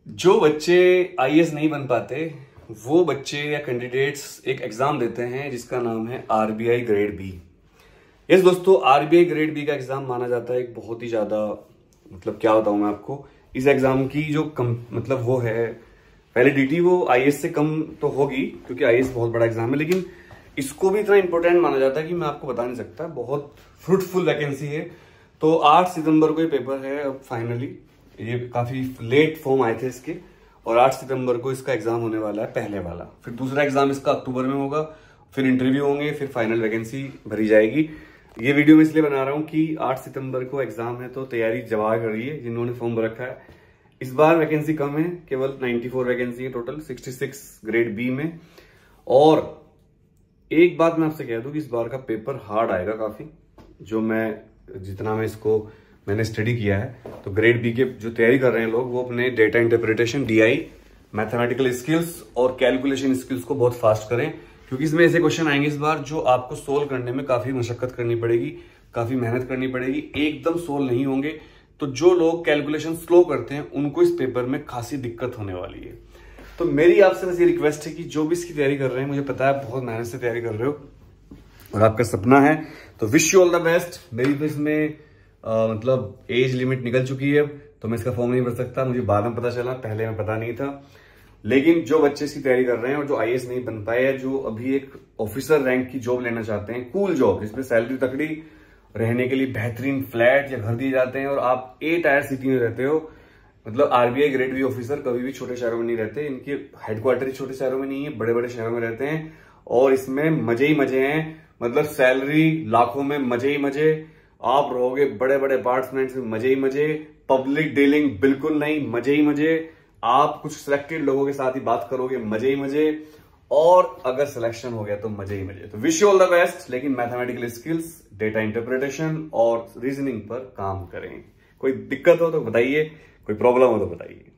जो बच्चे आईएएस नहीं बन पाते वो बच्चे या कैंडिडेट्स एक एग्जाम देते हैं जिसका नाम है आरबीआई ग्रेड बी। यस दोस्तों, आरबीआई ग्रेड बी का एग्जाम माना जाता है एक बहुत ही ज्यादा, मतलब क्या बताऊं मैं आपको, इस एग्जाम की जो मतलब वो है वैलिडिटी वो आईएएस से कम तो होगी क्योंकि आईएएस बहुत बड़ा एग्जाम है, लेकिन इसको भी इतना इंपॉर्टेंट माना जाता है कि मैं आपको बता नहीं सकता। बहुत फ्रूटफुल वैकेंसी है। तो 8 सितंबर को ये पेपर है। अब फाइनली ये काफी लेट फॉर्म आए थे इसके, और 8 सितंबर को इसका एग्जाम होने वाला है, पहले वाला। फिर दूसरा एग्जाम इसका अक्टूबर में होगा, फिर इंटरव्यू होंगे, फिर फाइनल वैकेंसी भरी जाएगी। ये वीडियो मैं इसलिए बना रहा हूँ कि 8 सितंबर को एग्जाम है तो तैयारी जवाब कर रही है जिन्होंने फॉर्म भर रखा है। इस बार वैकेंसी कम है, केवल 94 वैकेंसी है टोटल, 66 ग्रेड बी में। और एक बात मैं आपसे कह दूं कि इस बार का पेपर हार्ड आएगा काफी। जो जितना मैंने स्टडी किया है, तो ग्रेड बी के जो तैयारी कर रहे हैं लोग, वो अपने data interpretation DI, mathematical skills और कैलकुलेशन स्किल्स को बहुत फास्ट करें, क्योंकि इसमें ऐसे क्वेश्चन आएंगे इस बार जो आपको सोल्व करने में काफी मशक्कत करनी पड़ेगी, काफी मेहनत करनी पड़ेगी, एकदम सोल्व नहीं होंगे। तो जो लोग कैलकुलेशन स्लो करते हैं उनको इस पेपर में खासी दिक्कत होने वाली है। तो मेरी आपसे बस ये रिक्वेस्ट है कि जो भी इसकी तैयारी कर रहे हैं, मुझे पता है बहुत मेहनत से तैयारी कर रहे हो और आपका सपना है, तो wish you all the best. मेरी तो इसमें मतलब एज लिमिट निकल चुकी है, तो मैं इसका फॉर्म नहीं भर सकता। मुझे बाद में पता चला, पहले में पता नहीं था। लेकिन जो बच्चे इसकी तैयारी कर रहे हैं और जो आईएएस नहीं बन पाए हैं, जो अभी एक ऑफिसर रैंक की जॉब लेना चाहते हैं, कूल जॉब जिसमें सैलरी तकड़ी, रहने के लिए बेहतरीन फ्लैट या घर दिए जाते हैं, और आप ए टायर सिटी में रहते हो, मतलब आरबीआई ग्रेड बी ऑफिसर कभी भी छोटे शहरों में नहीं रहते। इनके हेडक्वार्टर छोटे शहरों में नहीं है, बड़े बड़े शहरों में रहते हैं, और इसमें मजे ही मजे हैं। मतलब सैलरी लाखों में, मजे ही मजे। आप रहोगे बड़े बड़े अपार्टमेंट्स में, मजे ही मजे। पब्लिक डीलिंग बिल्कुल नहीं, मजे ही मजे। आप कुछ सिलेक्टेड लोगों के साथ ही बात करोगे, मजे ही मजे। और अगर सिलेक्शन हो गया तो मजे ही मजे। तो wish you all the best. लेकिन मैथमेटिकल स्किल्स, डेटा इंटरप्रिटेशन और रीजनिंग पर काम करें। कोई दिक्कत हो तो बताइए, कोई प्रॉब्लम हो तो बताइए।